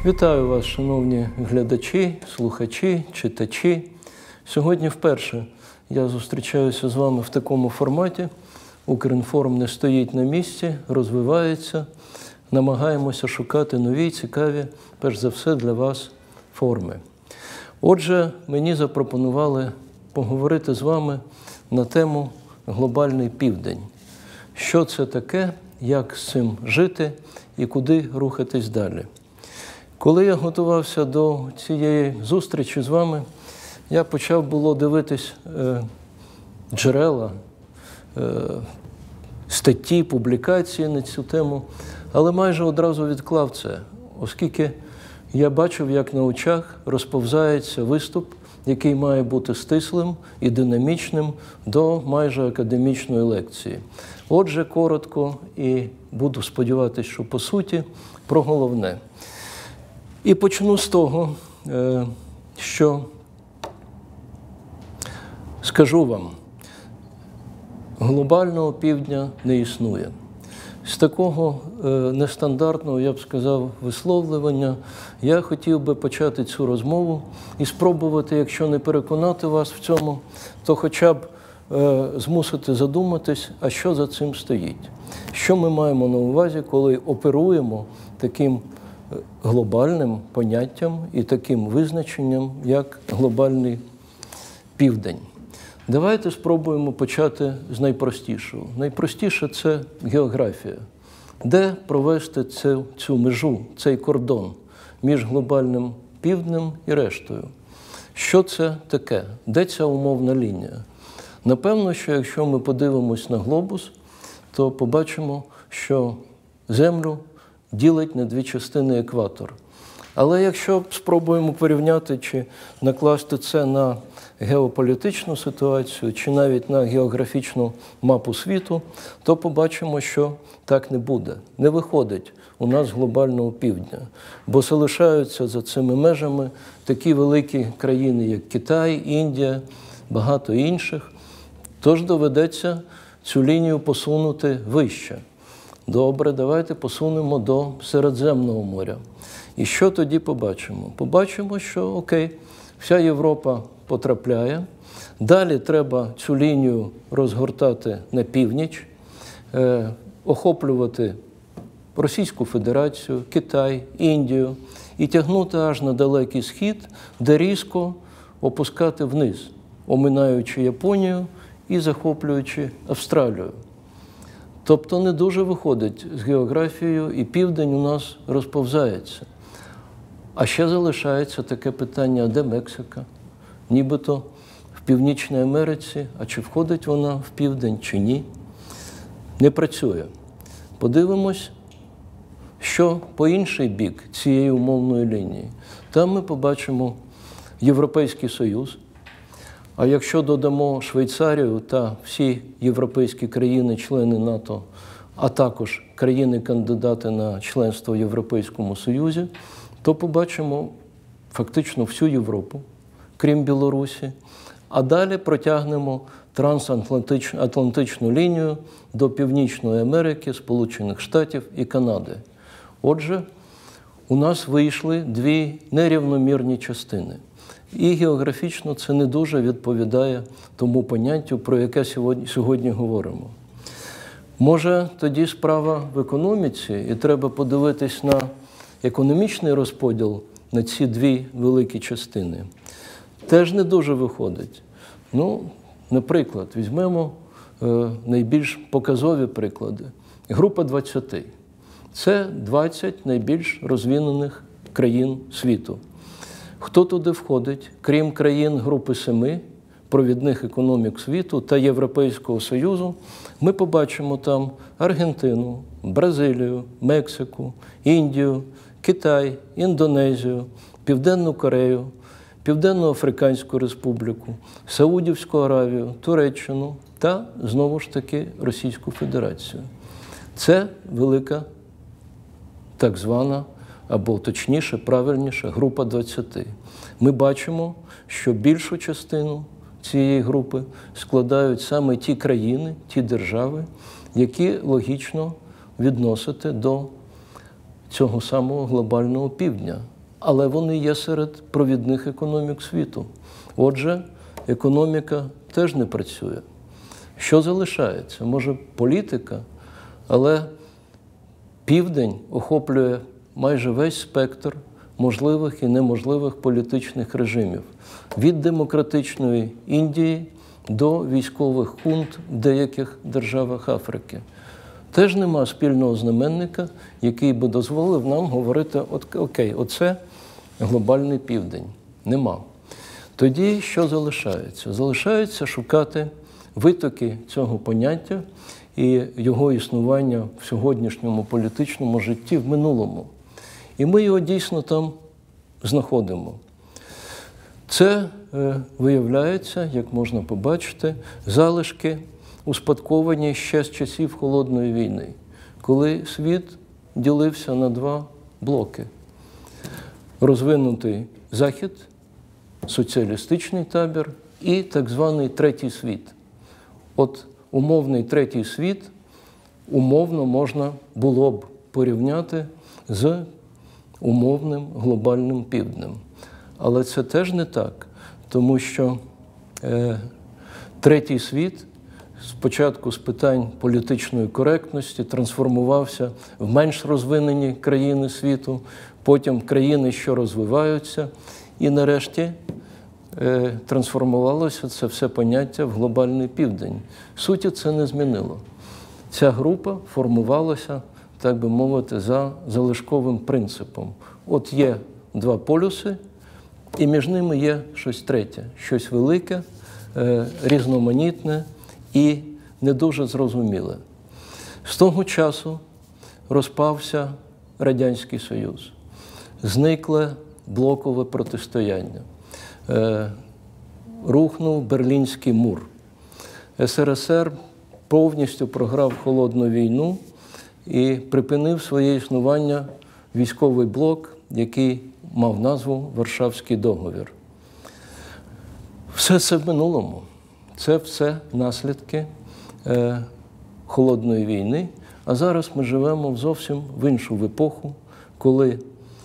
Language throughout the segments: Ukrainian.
Вітаю вас, шановні глядачі, слухачі, читачі. Сьогодні вперше я зустрічаюся з вами в такому форматі. Укрінформ не стоїть на місці, розвивається. Намагаємося шукати нові, цікаві, перш за все, для вас форми. Отже, мені запропонували поговорити з вами на тему «Глобальний південь». Що це таке, як з цим жити і куди рухатись далі. Коли я готувався до цієї зустрічі з вами, я почав було дивитись джерела, статті, публікації на цю тему, але майже одразу відклав це, оскільки я бачив, як на очах розповзається виступ, який має бути стислим і динамічним до майже академічної лекції. Отже, коротко і буду сподіватися, що по суті, про головне. І почну з того, що скажу вам, глобального півдня не існує. З такого нестандартного, я б сказав, висловлювання я хотів би почати цю розмову і спробувати, якщо не переконати вас в цьому, то хоча б змусити задуматись, а що за цим стоїть. Що ми маємо на увазі, коли оперуємо таким глобальним поняттям і таким визначенням, як глобальний південь. Давайте спробуємо почати з найпростішого. Найпростіше – це географія. Де провести цю межу, цей кордон між глобальним півднем і рештою? Що це таке? Де ця умовна лінія? Напевно, що якщо ми подивимось на глобус, то побачимо, що Землю ділить на дві частини екватор. Але якщо спробуємо порівняти чи накласти це на геополітичну ситуацію, чи навіть на географічну мапу світу, то побачимо, що так не буде. Не виходить у нас глобального півдня, бо залишаються за цими межами такі великі країни, як Китай, Індія, багато інших. Тож доведеться цю лінію посунути вище. Добре, давайте посунемо до Середземного моря. І що тоді побачимо? Побачимо, що окей, вся Європа потрапляє. Далі треба цю лінію розгортати на північ, охоплювати Російську Федерацію, Китай, Індію і тягнути аж на Далекий Схід, де різко опускати вниз, оминаючи Японію і захоплюючи Австралію. Тобто не дуже виходить з географією, і південь у нас розповзається. А ще залишається таке питання, а де Мексика? Нібито в Північній Америці, а чи входить вона в південь, чи ні? Не працює. Подивимось, що по інший бік цієї умовної лінії. Там ми побачимо Європейський Союз. А якщо додамо Швейцарію та всі європейські країни-члени НАТО, а також країни-кандидати на членство в Європейському Союзі, то побачимо фактично всю Європу, крім Білорусі, а далі протягнемо трансатлантичну лінію до Північної Америки, Сполучених Штатів і Канади. Отже, у нас вийшли дві нерівномірні частини. І географічно це не дуже відповідає тому поняттю, про яке сьогодні говоримо. Може, тоді справа в економіці, і треба подивитись на економічний розподіл на ці дві великі частини. Теж не дуже виходить. Ну, наприклад, візьмемо найбільш показові приклади. Група 20. Це 20 найбільш розвинених країн світу. Хто туди входить, крім країн Групи 7, провідних економік світу та Європейського Союзу, ми побачимо там Аргентину, Бразилію, Мексику, Індію, Китай, Індонезію, Південну Корею, Південно-Африканську Республіку, Саудівську Аравію, Туреччину та, знову ж таки, Російську Федерацію. Це велика, так звана, або точніше, правильніше, група 20. Ми бачимо, що більшу частину цієї групи складають саме ті країни, ті держави, які логічно відносити до цього самого глобального півдня, але вони є серед провідних економік світу. Отже, економіка теж не працює. Що залишається? Може, політика, але Південь охоплює майже весь спектр можливих і неможливих політичних режимів. Від демократичної Індії до військових хунт в деяких державах Африки. Теж нема спільного знаменника, який би дозволив нам говорити, окей, оце глобальний Південь. Нема. Тоді що залишається? Залишається шукати витоки цього поняття і його існування в сьогоднішньому політичному житті в минулому. І ми його дійсно там знаходимо. Це виявляється, як можна побачити, залишки, успадковані ще з часів Холодної війни, коли світ ділився на два блоки. Розвинутий Захід, соціалістичний табір і так званий Третій світ. От умовний Третій світ умовно можна було б порівняти з умовним глобальним Півднем. Але це теж не так, тому що Третій світ спочатку з питань політичної коректності трансформувався в менш розвинені країни світу, потім країни, що розвиваються, і нарешті трансформувалося це все поняття в глобальний Південь. Суті це не змінило. Ця група формувалася, так би мовити, за залишковим принципом. От є два полюси, і між ними є щось третє, щось велике, різноманітне і не дуже зрозуміле. З того часу розпався Радянський Союз, зникле блокове протистояння, рухнув Берлінський мур. СРСР повністю програв Холодну війну і припинив своє існування військовий блок, який мав назву Варшавський договір. Все це в минулому. Це все наслідки Холодної війни. А зараз ми живемо зовсім в іншу епоху, коли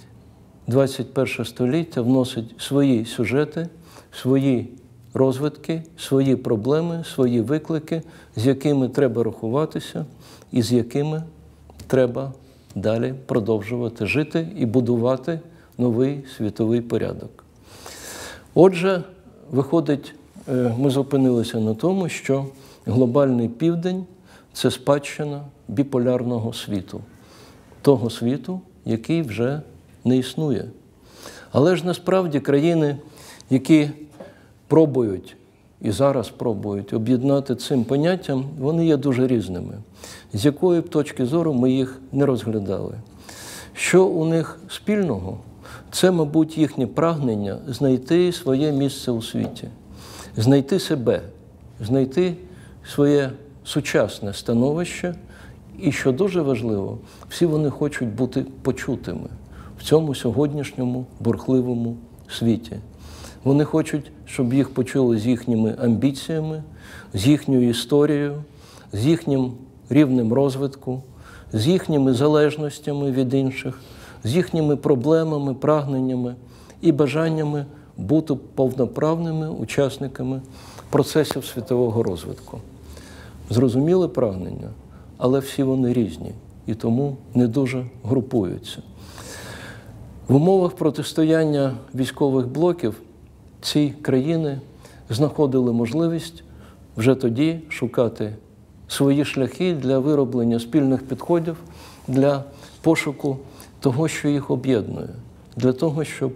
21 століття вносить свої сюжети, свої розвитки, свої проблеми, свої виклики, з якими треба рахуватися і з якими треба далі продовжувати жити і будувати новий світовий порядок. Отже, виходить, ми зупинилися на тому, що глобальний Південь – це спадщина біполярного світу. Того світу, який вже не існує. Але ж насправді країни, які пробують і зараз пробують об'єднати цим поняттям, вони є дуже різними. З якої б точки зору ми їх не розглядали. Що у них спільного? Це, мабуть, їхнє прагнення знайти своє місце у світі, знайти себе, знайти своє сучасне становище. І, що дуже важливо, всі вони хочуть бути почутими в цьому сьогоднішньому бурхливому світі. Вони хочуть, щоб їх почули з їхніми амбіціями, з їхньою історією, з їхнім рівнем розвитку, з їхніми залежностями від інших, з їхніми проблемами, прагненнями і бажаннями бути повноправними учасниками процесів світового розвитку. Зрозуміле прагнення, але всі вони різні і тому не дуже групуються. В умовах протистояння військових блоків ці країни знаходили можливість вже тоді шукати свої шляхи для вироблення спільних підходів, для пошуку того, що їх об'єднує, для того, щоб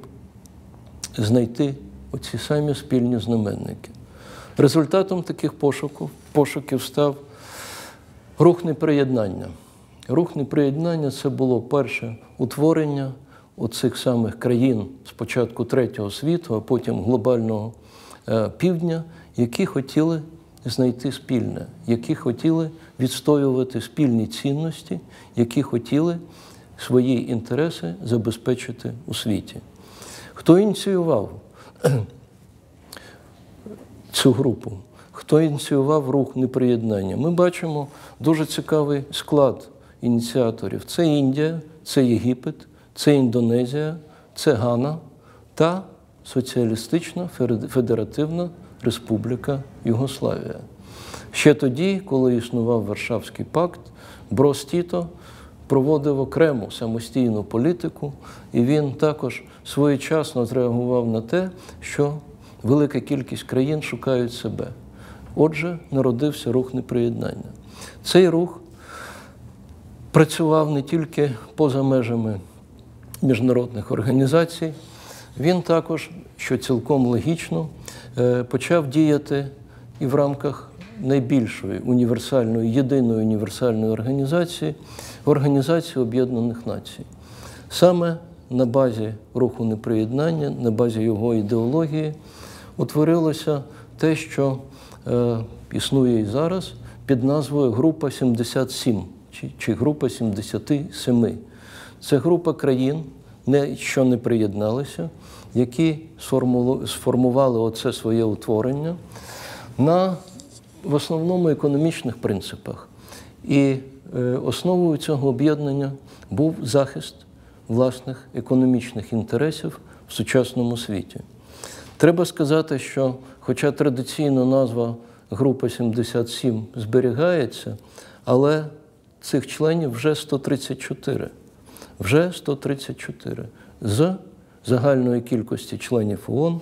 знайти оці самі спільні знаменники. Результатом таких пошуків став рух неприєднання. Рух неприєднання – це було перше утворення оцих самих країн спочатку Третього світу, а потім глобального Півдня, які хотіли знайти спільне, які хотіли відстоювати спільні цінності, які хотіли свої інтереси забезпечити у світі. Хто ініціював цю групу? Хто ініціював рух неприєднання? Ми бачимо дуже цікавий склад ініціаторів. Це Індія, це Єгипет, це Індонезія, це Гана та Соціалістична Федеративна Республіка Югославія. Ще тоді, коли існував Варшавський пакт, Брос Тіто проводив окрему самостійну політику, і він також своєчасно зреагував на те, що велика кількість країн шукають себе. Отже, народився рух неприєднання. Цей рух працював не тільки поза межами міжнародних організацій, він також, що цілком логічно, почав діяти і в рамках найбільшої універсальної, єдиної універсальної організації – Організації Об'єднаних Націй. Саме на базі руху неприєднання, на базі його ідеології утворилося те, що існує і зараз під назвою Група 77 чи Група 77. Це група країн, що не приєдналися, які сформували оце своє утворення на в основному економічних принципах. І основою цього об'єднання був захист власних економічних інтересів в сучасному світі. Треба сказати, що хоча традиційна назва Група 77 зберігається, але цих членів вже 134. Вже 134. З загальної кількості членів ООН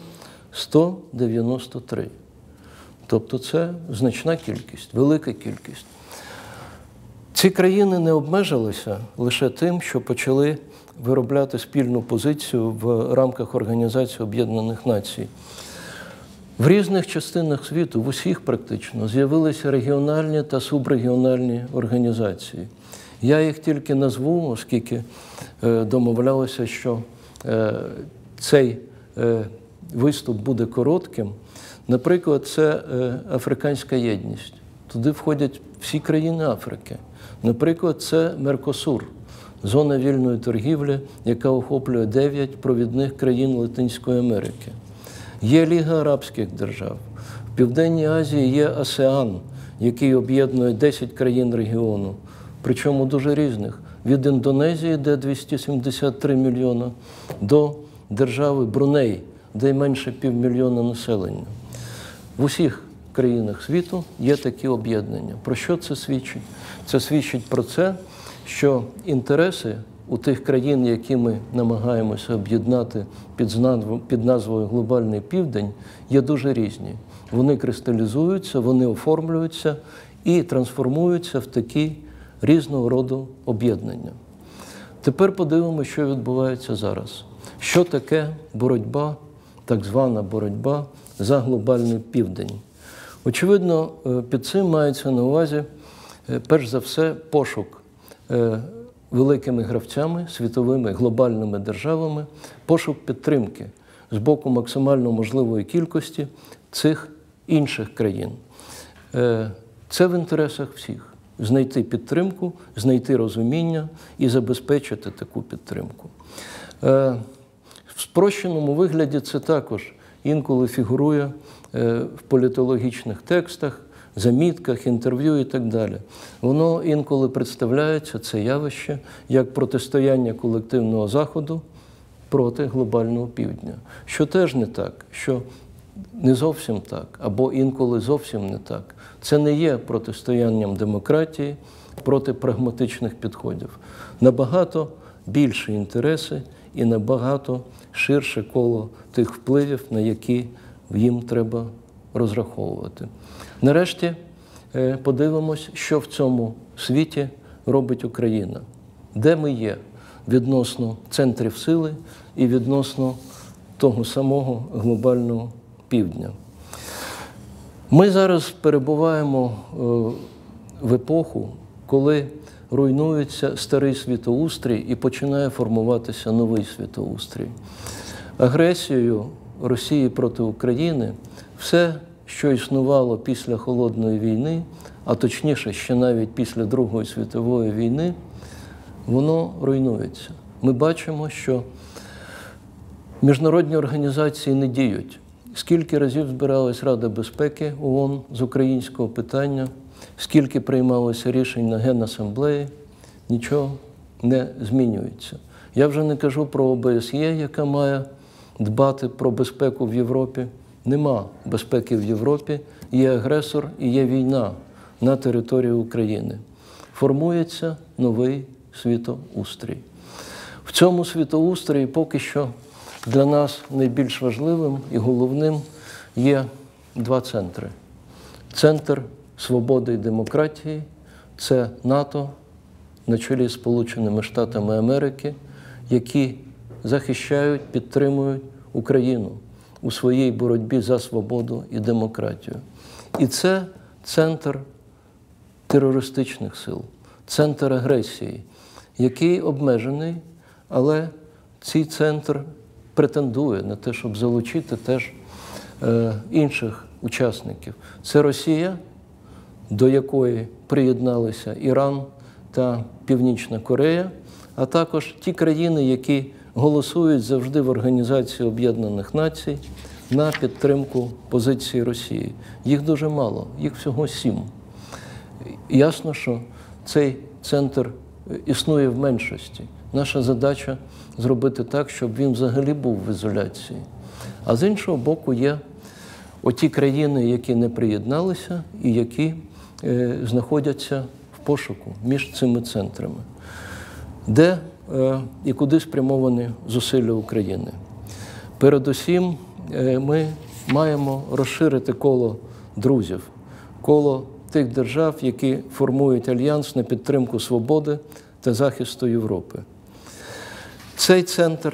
193. Тобто це значна кількість, велика кількість. Ці країни не обмежилися лише тим, що почали виробляти спільну позицію в рамках Організації Об'єднаних Націй. В різних частинах світу, в усіх практично, з'явилися регіональні та субрегіональні організації. Я їх тільки назву, оскільки домовлялося, що цей виступ буде коротким. Наприклад, це Африканська єдність. Туди входять всі країни Африки. Наприклад, це Меркосур, зона вільної торгівлі, яка охоплює 9 провідних країн Латинської Америки. Є Ліга арабських держав. В Південній Азії є АСЕАН, який об'єднує 10 країн регіону, причому дуже різних. Від Індонезії, де 273 мільйона, до держави Бруней, де менше півмільйона населення. В усіх країнах світу є такі об'єднання. Про що це свідчить? Це свідчить про це, що інтереси у тих країн, які ми намагаємося об'єднати під назвою «Глобальний Південь», є дуже різні. Вони кристалізуються, вони оформлюються і трансформуються в такі різного роду об'єднання. Тепер подивимося, що відбувається зараз. Що таке боротьба, так звана боротьба за глобальний південь? Очевидно, під цим мається на увазі, перш за все, пошук великими гравцями, світовими, глобальними державами, пошук підтримки з боку максимально можливої кількості цих інших країн. Це в інтересах всіх – знайти підтримку, знайти розуміння і забезпечити таку підтримку. В спрощеному вигляді це також інколи фігурує в політологічних текстах, замітках, інтерв'ю і так далі. Воно інколи представляється, це явище, як протистояння колективного Заходу проти глобального Півдня. Що теж не так, що не зовсім так, або інколи зовсім не так. Це не є протистоянням демократії проти прагматичних підходів. Набагато більші інтереси і набагато ширше коло тих впливів, на які їм треба розраховувати. Нарешті подивимось, що в цьому світі робить Україна. Де ми є відносно центрів сили і відносно того самого глобального півдня. Ми зараз перебуваємо в епоху, коли руйнується старий світоустрій і починає формуватися новий світоустрій. Агресією Росії проти України все, що існувало після Холодної війни, а точніше, ще навіть після Другої світової війни, воно руйнується. Ми бачимо, що міжнародні організації не діють. Скільки разів збиралась Рада безпеки ООН з українського питання, скільки приймалося рішень на Генасамблеї, нічого не змінюються. Я вже не кажу про ОБСЄ, яка має дбати про безпеку в Європі. Нема безпеки в Європі, є агресор і є війна на території України. Формується новий світоустрій. В цьому світоустрої поки що для нас найбільш важливим і головним є два центри. Центр свободи і демократії – це НАТО на чолі з Сполученими Штатами Америки, які захищають, підтримують Україну у своїй боротьбі за свободу і демократію. І це центр терористичних сил, центр агресії, який обмежений, але цей центр претендує на те, щоб залучити теж інших учасників. Це Росія, до якої приєдналися Іран та Північна Корея, а також ті країни, які голосують завжди в Організації Об'єднаних Націй на підтримку позиції Росії. Їх дуже мало, їх всього 7. Ясно, що цей центр існує в меншості. Наша задача – зробити так, щоб він взагалі був в ізоляції. А з іншого боку є оті країни, які не приєдналися і які знаходяться в пошуку між цими центрами. Де і куди спрямовані зусилля України? Передусім, ми маємо розширити коло друзів, коло тих держав, які формують альянс на підтримку свободи та захисту Європи. Цей центр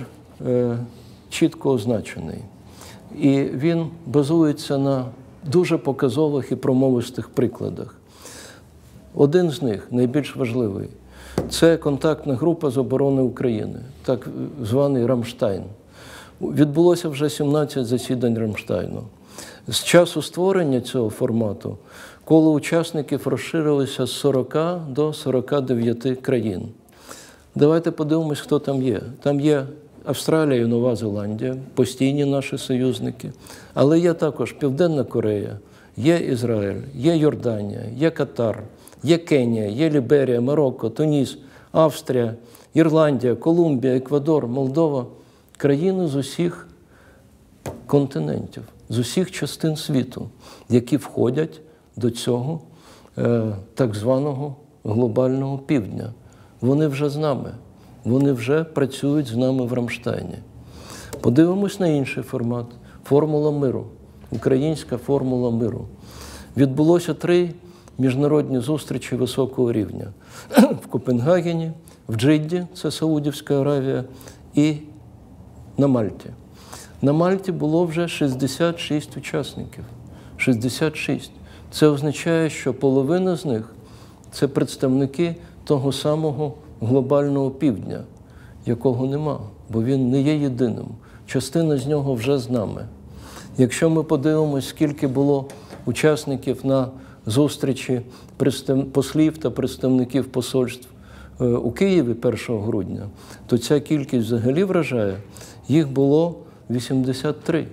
чітко означений, і він базується на дуже показових і промовистих прикладах. Один з них, найбільш важливий, це контактна група з оборони України, так званий Рамштайн. Відбулося вже 17 засідань Рамштайну. З часу створення цього формату коло учасників розширилося з 40 до 49 країн. Давайте подивимось, хто там є. Там є Австралія і Нова Зеландія, постійні наші союзники, але є також Південна Корея, є Ізраїль, є Йорданія, є Катар, є Кенія, є Ліберія, Марокко, Туніс, Австрія, Ірландія, Колумбія, Еквадор, Молдова. Країни з усіх континентів, з усіх частин світу, які входять до цього так званого глобального півдня. Вони вже з нами, вони вже працюють з нами в Рамштайні. Подивимось на інший формат – формула миру, українська формула миру. Відбулося 3 міжнародні зустрічі високого рівня в Копенгагені, в Джидді, це Саудівська Аравія, і на Мальті. На Мальті було вже 66 учасників. 66. Це означає, що половина з них – це представники того самого глобального півдня, якого нема, бо він не є єдиним. Частина з нього вже з нами. Якщо ми подивимося, скільки було учасників на зустрічі послів та представників посольств у Києві 1 грудня, то ця кількість взагалі вражає. Їх було 83.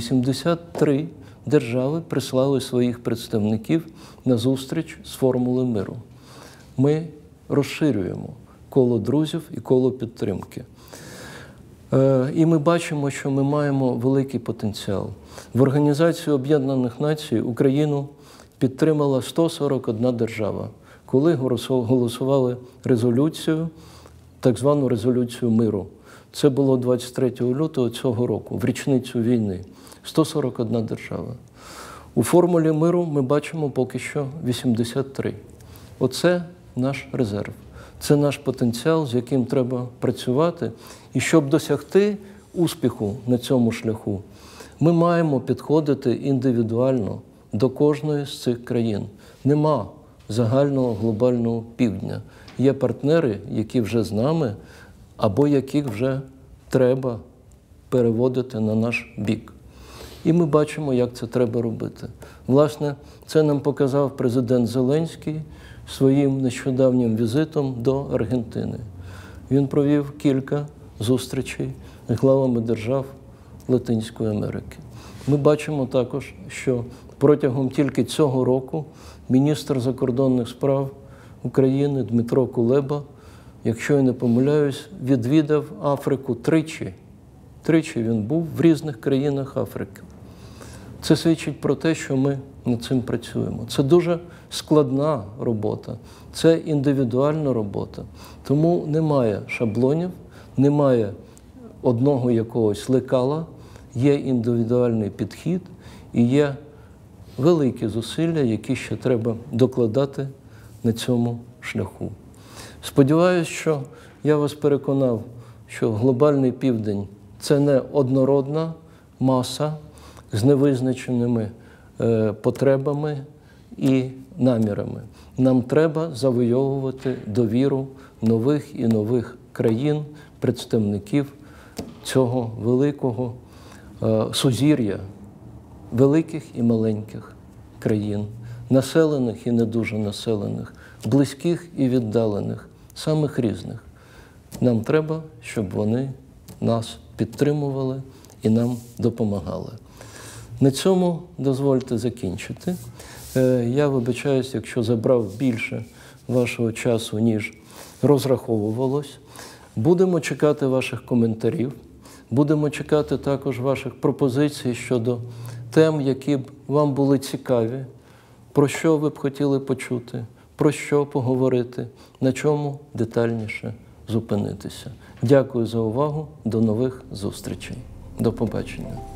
83 держави прислали своїх представників на зустріч з формули миру. Ми розширюємо коло друзів і коло підтримки. І ми бачимо, що ми маємо великий потенціал. В Організації Об'єднаних Націй Україну підтримала 141 держава, коли голосували резолюцію, так звану резолюцію миру. Це було 23 лютого цього року, в річницю війни. 141 держава. У формулі миру ми бачимо поки що 83. Оце наш резерв. Це наш потенціал, з яким треба працювати. І щоб досягти успіху на цьому шляху, ми маємо підходити індивідуально до кожної з цих країн. Нема загального глобального півдня. Є партнери, які вже з нами, або яких вже треба переводити на наш бік. І ми бачимо, як це треба робити. Власне, це нам показав президент Зеленський своїм нещодавнім візитом до Аргентини. Він провів кілька зустрічей з главами держав Латинської Америки. Ми бачимо також, що протягом тільки цього року міністр закордонних справ України Дмитро Кулеба, якщо я не помиляюсь, відвідав Африку тричі. Тричі він був в різних країнах Африки. Це свідчить про те, що ми над цим працюємо. Це дуже складна робота, це індивідуальна робота. Тому немає шаблонів, немає одного якогось лекала, є індивідуальний підхід і є великі зусилля, які ще треба докладати на цьому шляху. Сподіваюсь, що я вас переконав, що глобальний південь – це не однородна маса з невизначеними потребами і намірами. Нам треба завойовувати довіру нових і нових країн, представників цього великого сузір'я, великих і маленьких країн, населених і не дуже населених, близьких і віддалених, самих різних. Нам треба, щоб вони нас підтримували і нам допомагали. На цьому дозвольте закінчити. Я вибачаюсь, якщо забрав більше вашого часу, ніж розраховувалось. Будемо чекати ваших коментарів, будемо чекати також ваших пропозицій щодо тем, які б вам були цікаві, про що ви б хотіли почути, про що поговорити, на чому детальніше зупинитися. Дякую за увагу, до нових зустрічей. До побачення.